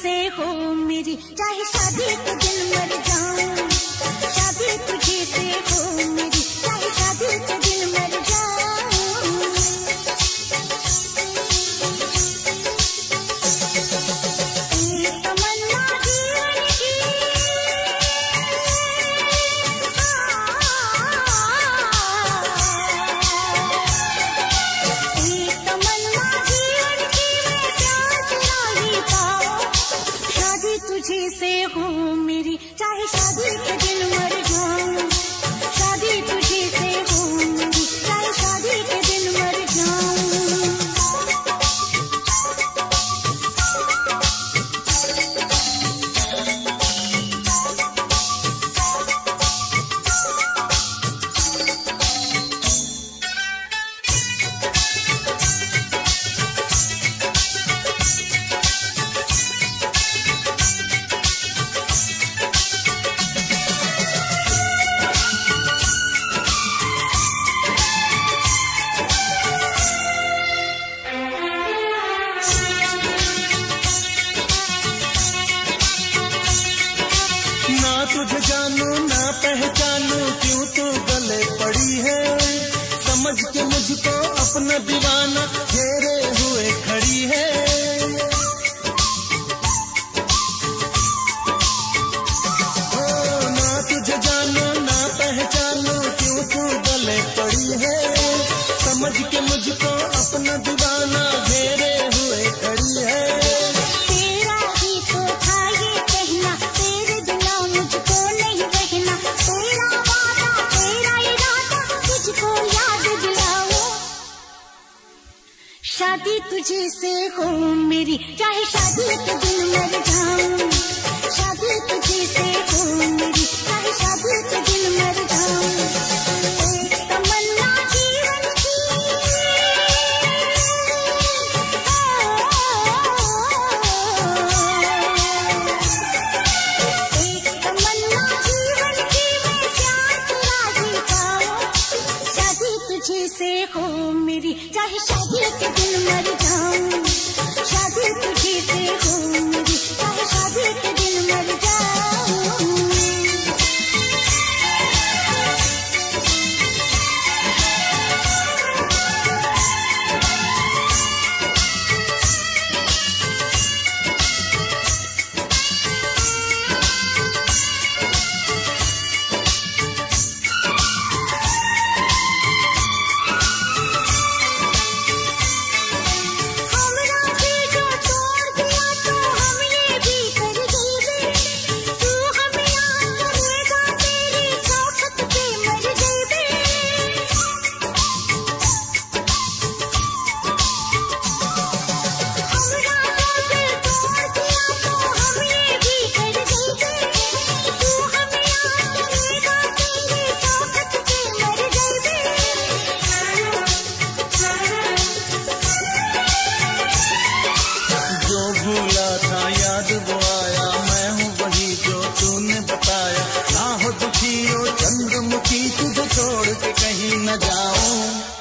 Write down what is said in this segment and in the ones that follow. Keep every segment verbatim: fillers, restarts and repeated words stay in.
से हो मेरी, चाहे शादी के दिन मर जाऊं। शादी तुझे से हो मेरी, चाहे शादी के दिन मर जाऊं। एक तमन्ना जीवन की, एक तमन्ना जीवन की, मैं प्यार तेरा ही पाऊं। शादी तुझे से हो मेरी, चाहे शादी के दिन मर जाऊं। शादी तुझे से हो मेरी, चाहे शादी के दिन मर जाऊं। तुझे जानू ना पहचानू क्यों तू गले पड़ी है, समझ के मुझको अपना दीवाना घेरे हुए खड़ी है। ओ ना तुझे जानू ना पहचानू क्यों तू गले पड़ी है, समझ के मुझको अपना दीवाना घेरे हुए खड़ी है। तेरा ही तो था ये कहना, तेरे बिना मुझको नहीं रहना। तेरा वादा तेरा इरादा, तुझको याद दिलाओ। शादी तुझे से हो मेरी, चाहे शादी के दिन मर जाऊं। शादी तुझे से हो मेरी, चाहे शादी के दिन मर जाऊं। एक तमन्ना जीवन की, एक तमन्ना जीवन की, मैं प्यार तेरा ही पाऊं। शादी तुझे से हो मेरी, चाहे शादी के दिन मर जाऊं। शादी तुझे से हो मेरी, चाहे शादी के दिन मर जाऊं। हमरा भी जो तोड़ दिया तो हम ये भी कर देंगे। तू हमें याद करेगा, तेरी शौकत पे मर जाएंगे। हमरा भी तोड़ दिया तो हम ये भी कर देंगे। तू हमें याद करेगा, तेरी शौकत पे मर जाएंगे। जो भूला था याद वो आया, मैं हूँ वही जो तूने बताया। ना हो दुखी हो चंद्रमुखी, तुझे छोड़ के कहीं न जाऊं।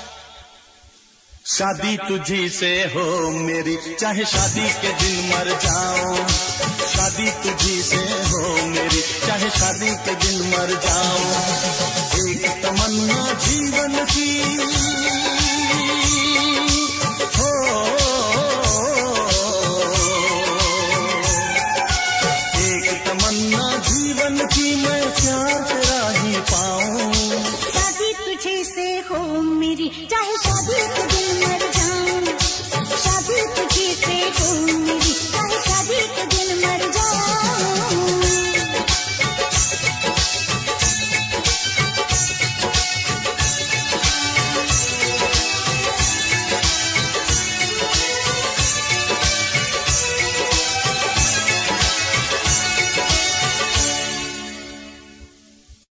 शादी तुझी से हो मेरी, चाहे शादी के दिन मर जाऊं। शादी तुझी से हो मेरी, चाहे शादी के दिन मर जाऊं। एक तमन्ना जीवन की,